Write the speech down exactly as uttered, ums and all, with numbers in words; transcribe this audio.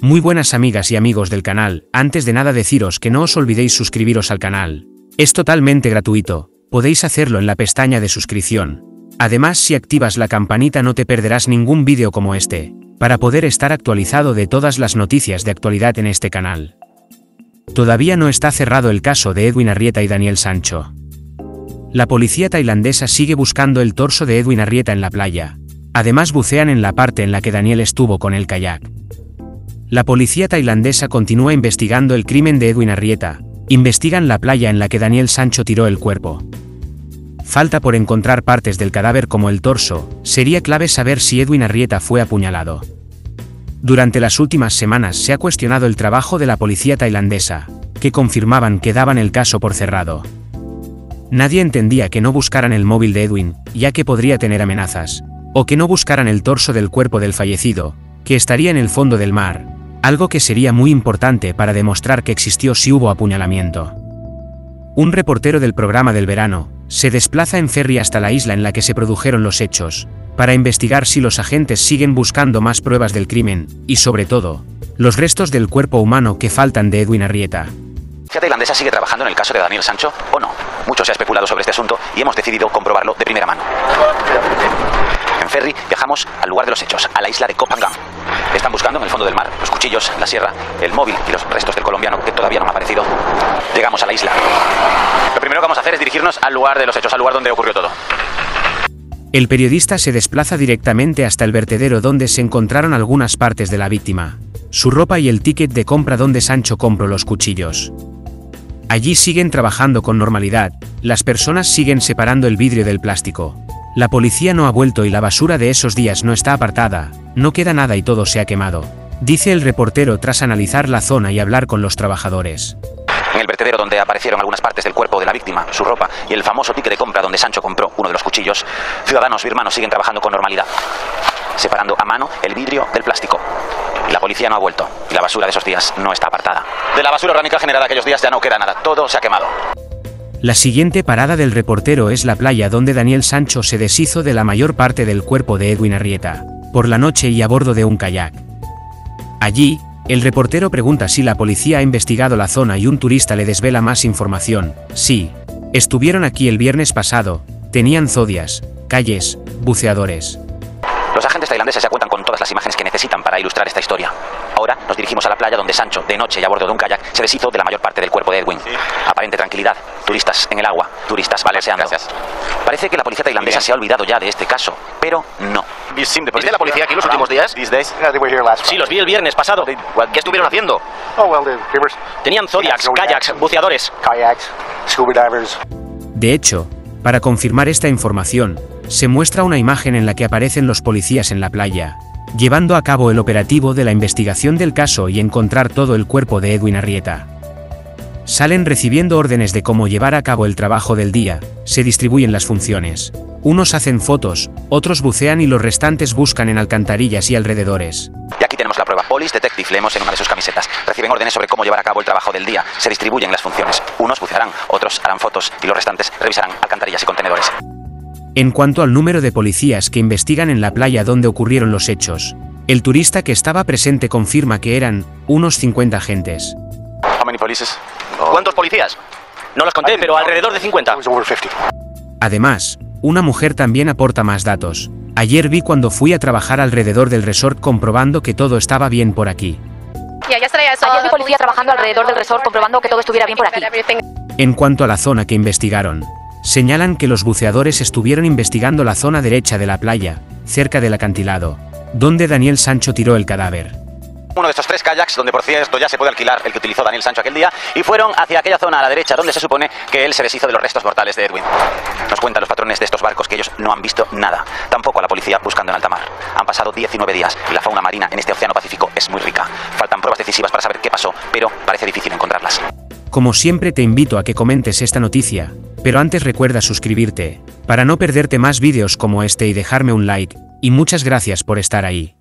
Muy buenas amigas y amigos del canal, antes de nada deciros que no os olvidéis suscribiros al canal. Es totalmente gratuito, podéis hacerlo en la pestaña de suscripción. Además, si activas la campanita no te perderás ningún vídeo como este, para poder estar actualizado de todas las noticias de actualidad en este canal. Todavía no está cerrado el caso de Edwin Arrieta y Daniel Sancho. La policía tailandesa sigue buscando el torso de Edwin Arrieta en la playa. Además bucean en la parte en la que Daniel estuvo con el kayak. La policía tailandesa continúa investigando el crimen de Edwin Arrieta. Investigan la playa en la que Daniel Sancho tiró el cuerpo. Falta por encontrar partes del cadáver como el torso. Sería clave saber si Edwin Arrieta fue apuñalado. Durante las últimas semanas se ha cuestionado el trabajo de la policía tailandesa, que confirmaban que daban el caso por cerrado. Nadie entendía que no buscaran el móvil de Edwin, ya que podría tener amenazas, o que no buscaran el torso del cuerpo del fallecido, que estaría en el fondo del mar, algo que sería muy importante para demostrar que existió si hubo apuñalamiento. Un reportero del programa del verano se desplaza en ferry hasta la isla en la que se produjeron los hechos, para investigar si los agentes siguen buscando más pruebas del crimen, y sobre todo, los restos del cuerpo humano que faltan de Edwin Arrieta. ¿La tailandesa sigue trabajando en el caso de Daniel Sancho o no? Mucho se ha especulado sobre este asunto y hemos decidido comprobarlo de primera mano. En ferry viajamos al lugar de los hechos, a la isla de Koh Phangan. Están buscando en el fondo del mar los cuchillos, la sierra, el móvil y los restos del colombiano que todavía no han aparecido. Llegamos a la isla. Lo primero que vamos a hacer es dirigirnos al lugar de los hechos, al lugar donde ocurrió todo. El periodista se desplaza directamente hasta el vertedero donde se encontraron algunas partes de la víctima, su ropa y el ticket de compra donde Sancho compró los cuchillos. Allí siguen trabajando con normalidad, las personas siguen separando el vidrio del plástico. La policía no ha vuelto y la basura de esos días no está apartada, no queda nada y todo se ha quemado, dice el reportero tras analizar la zona y hablar con los trabajadores. En el vertedero donde aparecieron algunas partes del cuerpo de la víctima, su ropa y el famoso ticket de compra donde Sancho compró uno de los cuchillos, ciudadanos birmanos siguen trabajando con normalidad, separando a mano el vidrio del plástico. La policía no ha vuelto y la basura de esos días no está apartada. De la basura orgánica generada aquellos días ya no queda nada, todo se ha quemado. La siguiente parada del reportero es la playa donde Daniel Sancho se deshizo de la mayor parte del cuerpo de Edwin Arrieta, por la noche y a bordo de un kayak. Allí, el reportero pregunta si la policía ha investigado la zona y un turista le desvela más información. Sí, estuvieron aquí el viernes pasado, tenían zodias, calles, buceadores. Los agentes tailandeses ya cuentan con todas las imágenes que necesitan para ilustrar esta historia. Ahora nos dirigimos a la playa donde Sancho, de noche y a bordo de un kayak, se deshizo de la mayor parte del cuerpo de Edwin. Sí. Aparente tranquilidad, turistas en el agua, turistas vale, paseando. Gracias. Parece que la policía tailandesa se ha olvidado ya de este caso, pero no. ¿Viste la policía aquí los últimos días? Sí, los vi el viernes pasado. ¿Qué estuvieron haciendo? Tenían zodiacs, kayaks, buceadores. De hecho, para confirmar esta información, se muestra una imagen en la que aparecen los policías en la playa, llevando a cabo el operativo de la investigación del caso y encontrar todo el cuerpo de Edwin Arrieta. Salen recibiendo órdenes de cómo llevar a cabo el trabajo del día, se distribuyen las funciones. Unos hacen fotos, otros bucean y los restantes buscan en alcantarillas y alrededores. Y aquí tenemos la prueba. Police Detective, leemos en una de sus camisetas. Reciben órdenes sobre cómo llevar a cabo el trabajo del día. Se distribuyen las funciones. Unos bucearán, otros harán fotos y los restantes revisarán alcantarillas y contenedores. En cuanto al número de policías que investigan en la playa donde ocurrieron los hechos, el turista que estaba presente confirma que eran unos cincuenta agentes. ¿Cuántos policías? No los conté, pero alrededor de cincuenta. Además, una mujer también aporta más datos. Ayer vi cuando fui a trabajar alrededor del resort comprobando que todo estaba bien por aquí. Ayer vi policía trabajando alrededor del resort comprobando que todo estuviera bien por aquí. En cuanto a la zona que investigaron, señalan que los buceadores estuvieron investigando la zona derecha de la playa, cerca del acantilado, donde Daniel Sancho tiró el cadáver. Uno de estos tres kayaks, donde por cierto ya se puede alquilar el que utilizó Daniel Sancho aquel día, y fueron hacia aquella zona a la derecha donde se supone que él se deshizo de los restos mortales de Edwin. Nos cuentan los patrones de estos barcos que ellos no han visto nada, tampoco a la policía buscando en alta mar. Han pasado diecinueve días y la fauna marina en este océano Pacífico es muy rica. Faltan pruebas decisivas para saber qué pasó, pero parece difícil encontrarlas. Como siempre te invito a que comentes esta noticia, pero antes recuerda suscribirte, para no perderte más vídeos como este y dejarme un like, y muchas gracias por estar ahí.